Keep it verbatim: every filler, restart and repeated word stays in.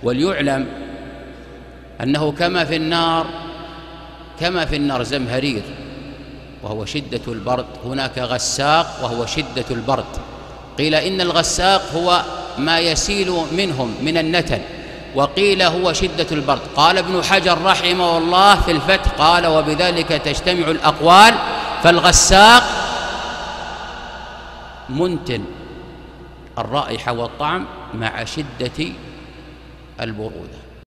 وليعلم أنه كما في النار كما في النار زمهرير وهو شدة البرد، هناك غساق وهو شدة البرد. قيل إن الغساق هو ما يسيل منهم من النتن، وقيل هو شدة البرد. قال ابن حجر رحمه الله في الفتح قال: وبذلك تجتمع الأقوال، فالغساق منتن الرائحة والطعم مع شدة البرودة.